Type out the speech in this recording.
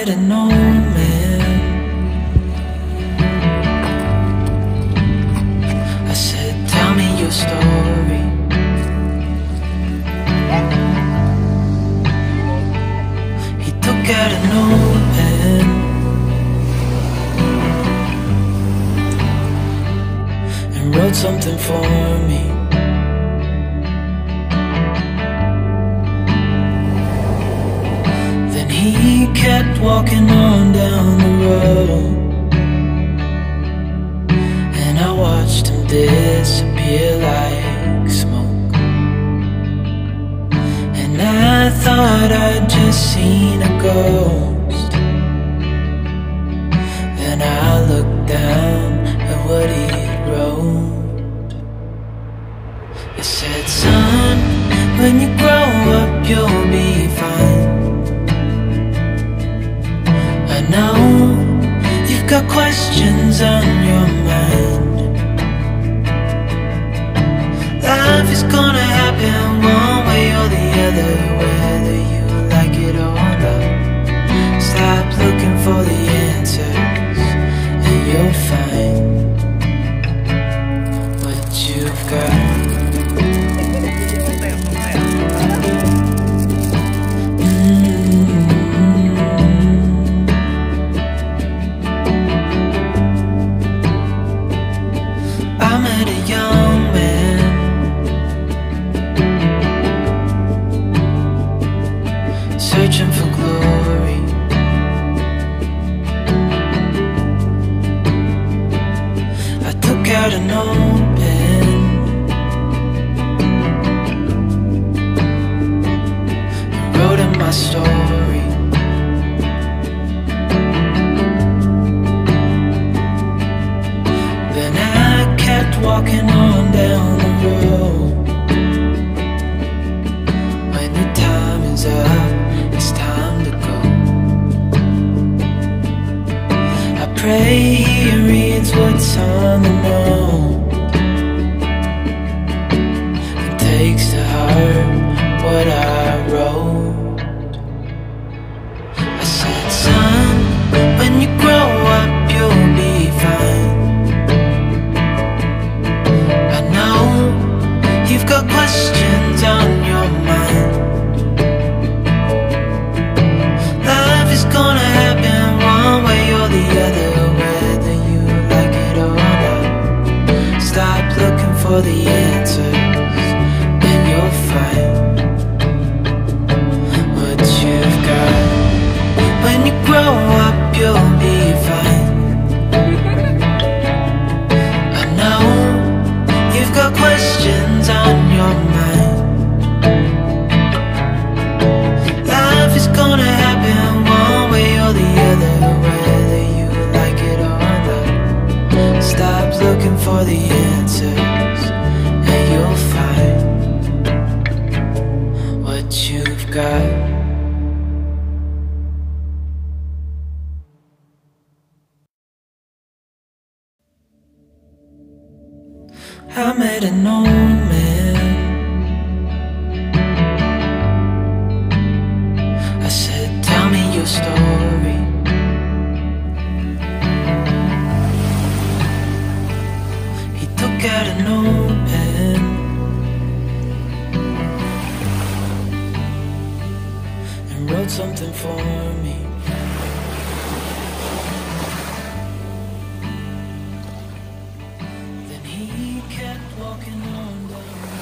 met an old man. I said, tell me your story. He took out a notepad and wrote something for me. Then he kept walking on down the road, and I watched him disappear like smoke. And I thought I'd just seen a ghost. Then I looked down at what he wrote. It said, son, when you grow up you'll be fine. I know you've got questions on your mind. Life is gonna happen one way or the other, whether you like it or not. Stop looking for the answers and you'll find what you've got. I met a young man, searching for glory. I took out a notepad and wrote in my story. Then I kept walking on down the road. When the time is up, it's time to go. I pray he reads what's on the note and takes to heart what I wrote. I said, son, when you grow up you'll be fine. I know you've got questions on your mind. Life is gonna happen one way or the other, whether you like it or not. Stop looking for the answers and you'll find what you've got. When you grow up you'll be fine. I know you've got questions on your mind. Life is gonna happen one way or the other, whether you like it or not. Stop looking for the answers and you'll find what you've got. I met an old man. I said, tell me your story. He took out a notepad and wrote something for me. Then he kept walking on down.